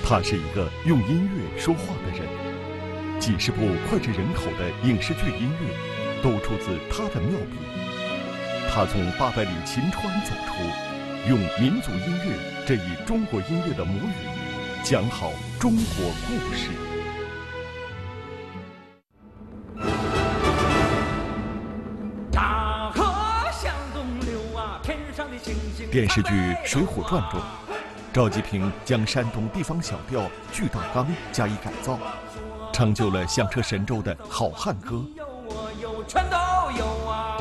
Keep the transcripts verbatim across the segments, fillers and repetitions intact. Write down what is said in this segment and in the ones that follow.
他是一个用音乐说话的人，几十部脍炙人口的影视剧音乐都出自他的妙笔。他从八百里秦川走出，用民族音乐这一中国音乐的母语，讲好中国故事。 大河向东流啊，天上的星星。 电视剧《水浒传》中，赵季平将山东地方小调《巨大纲》加以改造，成就了响彻神州的好汉歌。 有我有，全都有啊。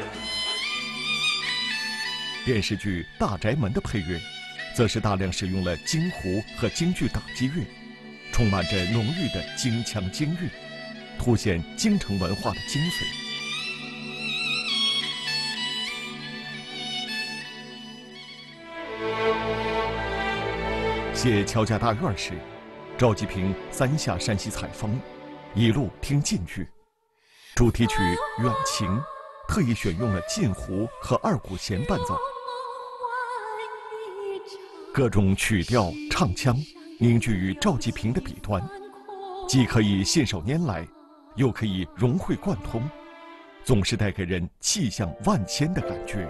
电视剧《大宅门》的配乐，则是大量使用了京胡和京剧打击乐，充满着浓郁的京腔京韵，凸显京城文化的精髓。写《乔家大院》时，赵季平三下山西采风，一路听晋剧。主题曲《远情》特意选用了晋胡和二胡弦伴奏，各种曲调唱腔凝聚于赵季平的笔端，既可以信手拈来，又可以融会贯通，总是带给人气象万千的感觉。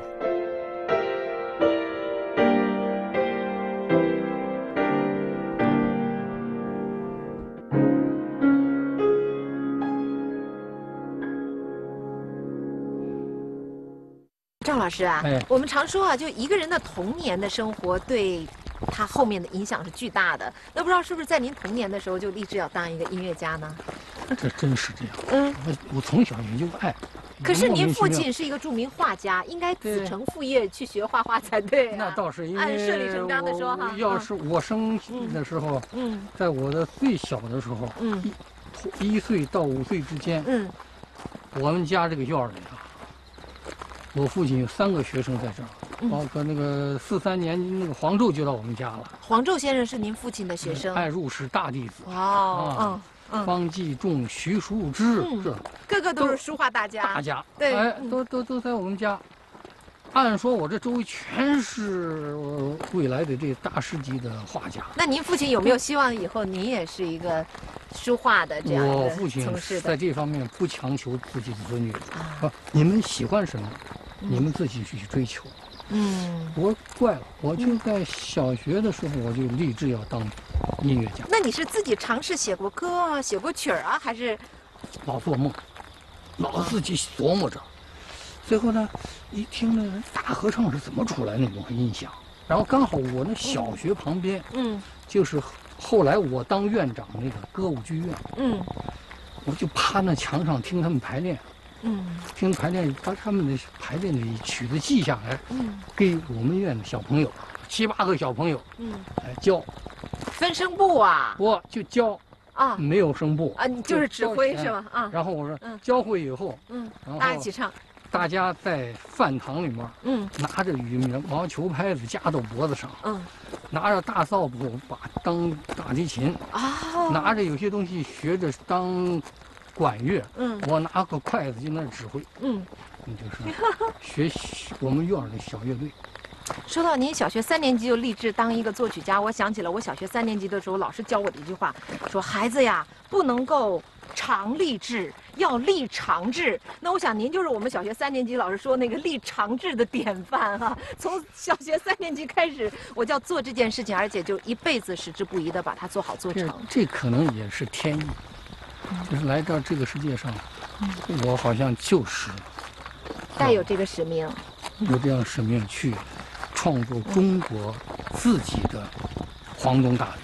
赵老师啊， 哎、 我们常说啊，就一个人的童年的生活对他后面的影响是巨大的。那不知道是不是在您童年的时候就立志要当一个音乐家呢？ 这真是这样。 嗯， 我我从小也就爱。 可是您父亲是一个著名画家，应该子承父业去学画画才对啊。 那倒是，因为按顺理成章的说哈。 要是我生的时候，嗯，在我的最小的时候，嗯，一一岁到五岁之间，嗯，我们家这个院里啊。我父亲有三个学生在这儿，包括那个四三年那个黄胄就到我们家了。 黄胄先生是您父亲的学生， 爱入室大弟子。 哦，嗯嗯，方继仲、徐树之，这个个都是书画大家。 大家， 对， 哎，都都都在我们家。按说我这周围全是未来的这大师级的画家。 那您父亲有没有希望以后您也是一个书画的这样的我父亲在这方面不强求自己的子女啊，你们喜欢什么，你们自己去追求。嗯，我怪了，我就在小学的时候我就立志要当音乐家。 那你是自己尝试写过歌啊，写过曲儿啊，还是老做梦，老自己琢磨着？最后呢，一听那大合唱是怎么出来那种音响，然后刚好我那小学旁边，嗯，就是后来我当院长那个歌舞剧院，嗯，我就趴那墙上听他们排练，嗯，听排练，把他们的排练的曲子记下来，嗯，给我们院的小朋友，七八个小朋友，嗯，来教， 分声部啊， 我就教。啊，没有声部啊，你就是指挥是吧？啊， 然后我说，教会以后，嗯， 大家一起唱。 大家在饭堂里面，嗯，拿着羽毛球拍子夹到脖子上，嗯，拿着大扫把把当大提琴，啊，拿着有些东西学着当管乐，嗯，我拿个筷子就那指挥，嗯，你就是学我们院的小乐队。 说到您小学三年级就立志当一个作曲家，我想起了我小学三年级的时候，老师教我的一句话，说孩子呀，不能够常立志，要立长志。那我想您就是我们小学三年级老师说那个立长志的典范哈、啊。从小学三年级开始，我就要做这件事情，而且就一辈子矢志不移的把它做好做成。 这, 这可能也是天意，就是来到这个世界上，嗯、我好像就是带有这个使命， 有这样使命去创作中国自己的黄东大乐。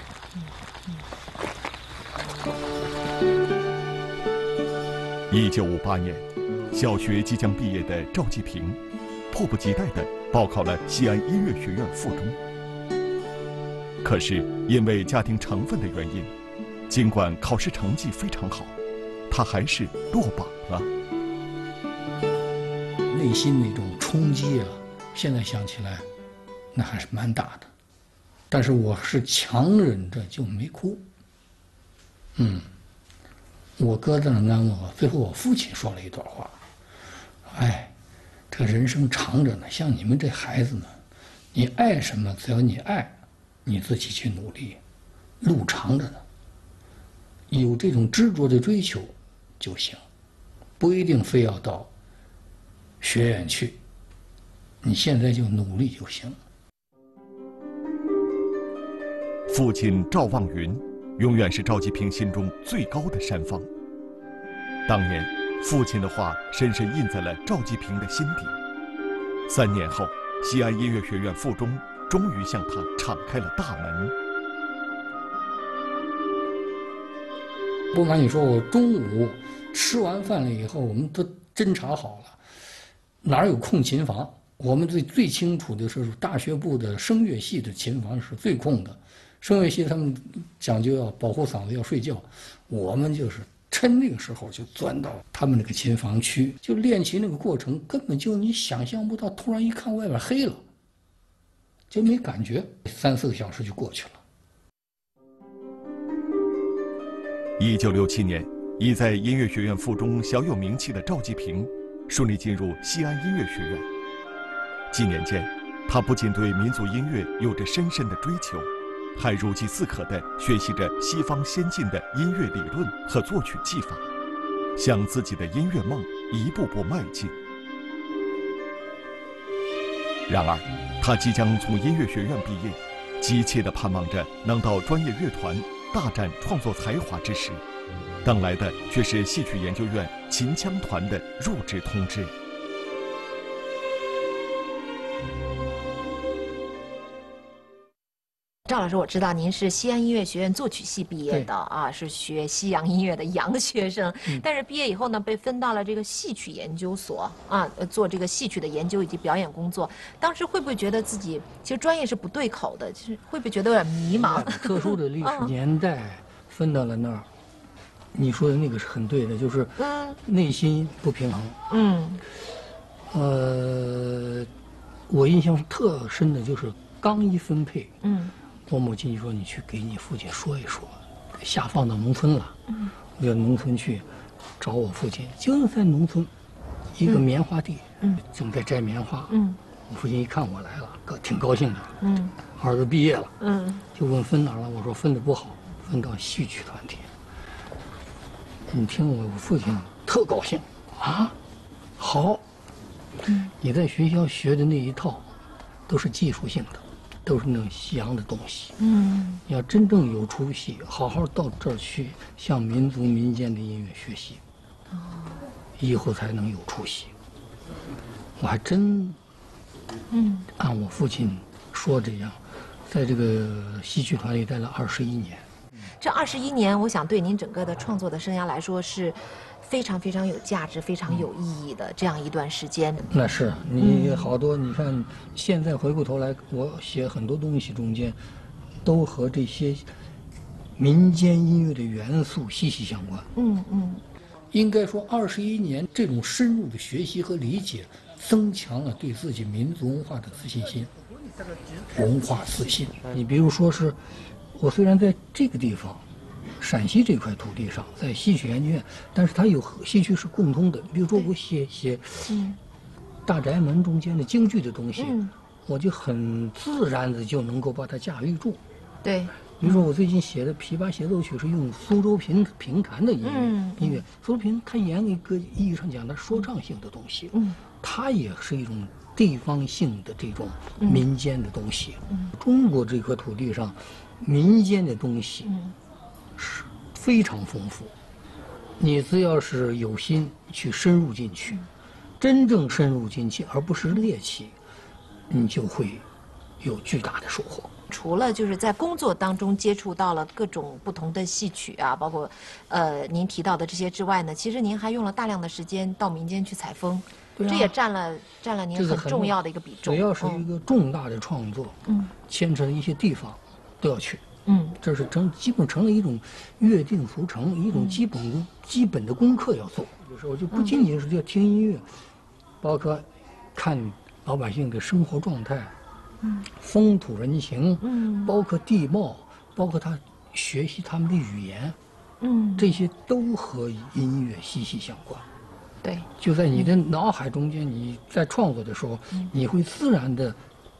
一九五八年，小学即将毕业的赵季平，迫不及待地报考了西安音乐学院附中。可是因为家庭成分的原因，尽管考试成绩非常好，他还是落榜了。 内心那种冲击啊，现在想起来，那还是蛮大的。但是我是强忍着就没哭。嗯。我哥在那安慰我，最后我父亲说了一段话：“哎，这个人生长着呢，像你们这孩子呢，你爱什么，只要你爱，你自己去努力， 路长着呢。有这种执着的追求就行，不一定非要到学院去，你现在就努力就行。 父亲赵望云，永远是赵季平心中最高的山峰。当年，父亲的话深深印在了赵季平的心底。三年后，西安音乐学院附中终于向他敞开了大门。 不瞒你说，我中午吃完饭了以后，我们都侦查好了，哪儿有空琴房？我们最最清楚的是，大学部的声乐系的琴房是最空的。声乐系他们讲究要保护嗓子，要睡觉，我们就是趁那个时候就钻到他们那个琴房区，就练琴那个过程根本就你想象不到，突然一看外边黑了，就没感觉，三四个小时就过去了。 一九六七年，已在音乐学院附中小有名气的赵季平，顺利进入西安音乐学院。几年间，他不仅对民族音乐有着深深的追求，还如饥似渴地学习着西方先进的音乐理论和作曲技法，向自己的音乐梦一步步迈进。然而，他即将从音乐学院毕业，急切地盼望着能到专业乐团大展创作才华之时，等来的却是戏曲研究院秦腔团的入职通知。 赵老师，我知道您是西安音乐学院作曲系毕业的啊，是学西洋音乐的洋学生。嗯、但是毕业以后呢，被分到了这个戏曲研究所啊，做这个戏曲的研究以及表演工作。当时会不会觉得自己其实专业是不对口的？其实会不会觉得有点迷茫？ 特殊的历史年代分到了那儿，你说的那个是很对的，就是内心不平衡。嗯，呃，我印象特深的就是刚一分配，嗯。我母亲就说：“你去给你父亲说一说，下放到农村了。”嗯，我就农村去找我父亲，就是在农村一个棉花地，嗯，正在摘棉花。嗯，我父亲一看我来了，高挺高兴的。嗯，儿子毕业了。嗯，就问分哪儿了？我说分的不好，分到戏曲团体。你听我，我父亲特高兴啊，好，嗯，你在学校学的那一套都是技术性的。都是那种西洋的东西，嗯，你要真正有出息，好好到这儿去向民族民间的音乐学习，哦，以后才能有出息。我还真，嗯，按我父亲说这样，在这个戏曲团里待了二十一年。 这二十一年，我想对您整个的创作的生涯来说是非常非常有价值、非常有意义的这样一段时间。 那是你好多，你看现在回过头来，我写很多东西中间，都和这些民间音乐的元素息息相关。嗯嗯，应该说二十一年这种深入的学习和理解，增强了对自己民族文化的自信心。文化自信，你比如说是，我虽然在这个地方。陕西这块土地上，在戏曲研究院，但是它有戏曲是共通的。比如说我写写，嗯，大宅门中间的京剧的东西，嗯，我就很自然的就能够把它驾驭住。 对， 比如说我最近写的《琵琶协奏曲》是用苏州评评弹的音乐，嗯、音乐苏州评它严一个意义上讲，它说唱性的东西，嗯，它也是一种地方性的这种民间的东西。嗯，中国这块土地上，民间的东西。嗯，是非常丰富，你只要是有心去深入进去，真正深入进去，而不是猎奇，你就会有巨大的收获。 除了就是在工作当中接触到了各种不同的戏曲啊，包括呃您提到的这些之外呢，其实您还用了大量的时间到民间去采风，对啊，这也占了占了您很重要的一个比重。 只要是一个重大的创作，嗯，牵扯的一些地方都要去。嗯，这是成基本成了一种约定俗成，一种基本功、嗯、基本的功课要做。有时候就不仅仅是要听音乐，嗯、包括看老百姓的生活状态，嗯，风土人情，嗯，包括地貌，包括他学习他们的语言，嗯，这些都和音乐息息相关。 对， 就在你的脑海中间，你在创作的时候，嗯、你会自然的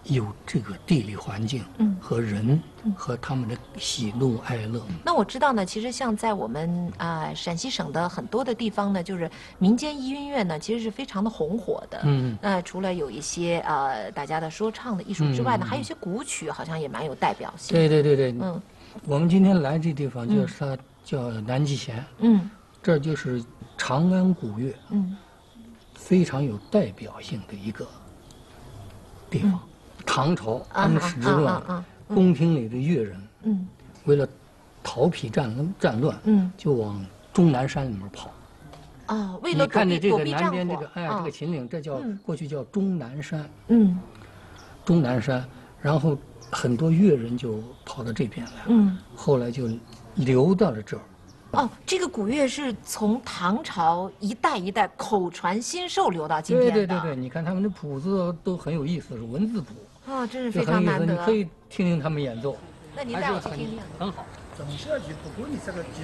有这个地理环境，嗯，和人，嗯，和他们的喜怒哀乐。 那我知道呢，其实像在我们啊、呃、陕西省的很多的地方呢，就是民间音乐呢，其实是非常的红火的。嗯，那除了有一些呃大家的说唱的艺术之外呢，嗯、还有一些古曲，好像也蛮有代表性。 对对对对，嗯，我们今天来这地方就是它叫南极弦，嗯，这就是长安古乐，嗯，非常有代表性的一个地方。嗯，唐朝他们时乱，宫廷里的乐人，嗯，为了逃避战战乱，嗯，就往终南山里面跑。 啊，为了你看见这个南边这个，哎，这个秦岭，这叫过去叫终南山，嗯，终南山，然后很多乐人就跑到这边来了，嗯，后来就流到了这儿。 哦，这个古乐是从唐朝一代一代口传心授流到今天的。 对对对对，你看他们的谱子都很有意思，是文字谱。 哦，真是非常难得。 你可以听听他们演奏。 那您带我去听听。 很好。整设计不过你这个。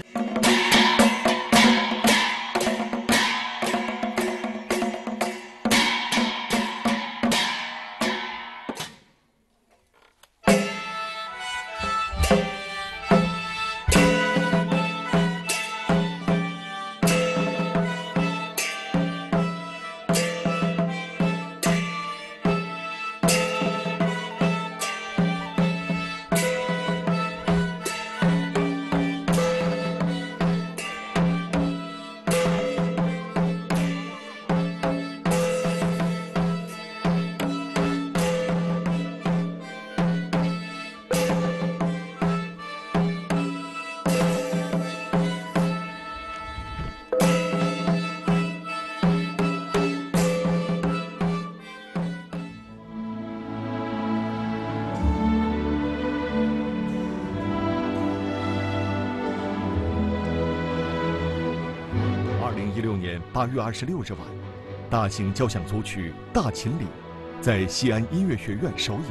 八月二十六日晚，大型交响组曲《大秦岭》在西安音乐学院首演。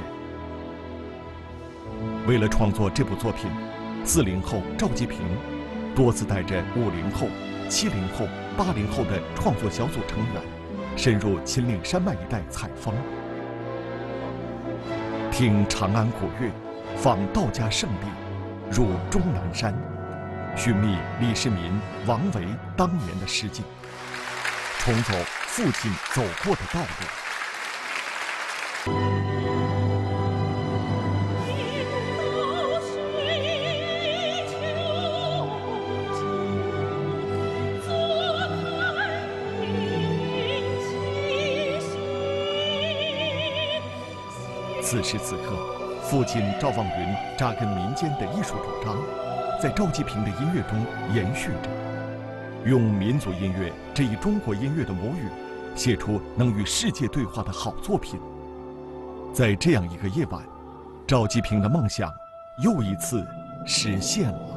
为了创作这部作品，四零后赵季平多次带着五零后、七零后、八零后的创作小组成员，深入秦岭山脉一带采风，听长安古乐，访道家圣地，入终南山，寻觅李世民、王维当年的诗境。重走父亲走过的道路。此时此刻，父亲赵望云扎根民间的艺术主张，在赵季平的音乐中延续着。用民族音乐这一中国音乐的母语，写出能与世界对话的好作品。在这样一个夜晚，赵季平的梦想又一次实现了。